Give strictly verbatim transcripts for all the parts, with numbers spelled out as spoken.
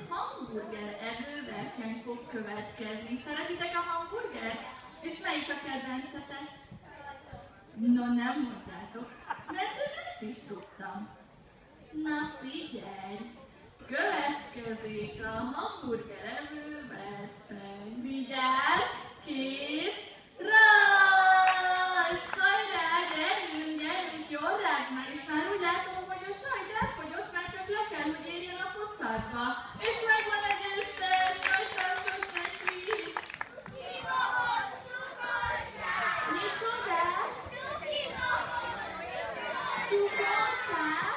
hamburger evőverseny fog következni. Szeretitek a hamburgert? És melyik a kedvencetek? No, nem mondtátok, mert én ezt is tudtam. Na figyelj! Következik a hamburger evőverseny. Vigyázz! Kész! Rajt! Hajrá! Gyerünk, gyerünk! Jól rág már! És már úgy látom, hogy a sajt elfogyott, már csak le kell, hogy érjen a pocakba. És megvan a győztes! Rajtassuk neki! Micsodát? Cukorkát?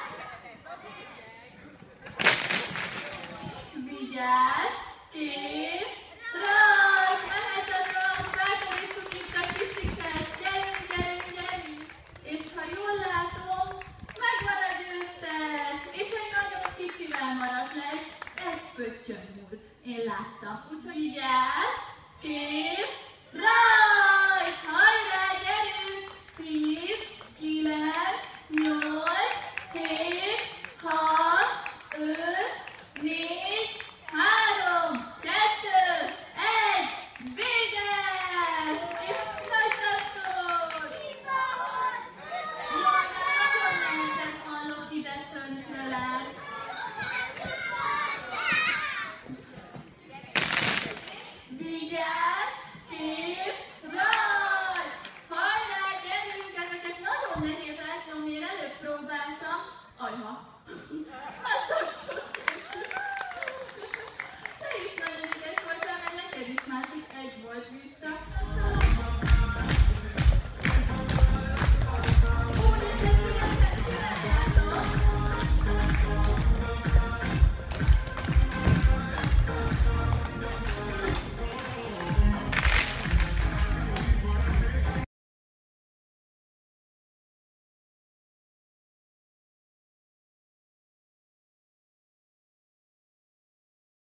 Vigyázz! Kész! Rajt! Mehetetek! Felkerítsük itt a kicsiket! Gyerünk, gyerünk, gyerünk! És ha jól látom, megvan a győztes! És egy nagyon kicsivel maradt le, egy pöttyön múlt. Én láttam. Úgyhogy vigyázz! Kész! Rajt! Hajrá, gyerünk! tíz, kilenc, nyolc, hét, hat, öt, négy, három, kettő, egy, vége! És folytassuk! Jaj, nagyon nehezen hallok ide föntről át. Vigyázz! Kész! Rajt! Hajrá, gyerünk! Ezeket nagyon nehéz átnyomni, én előbb próbáltam. Ajha!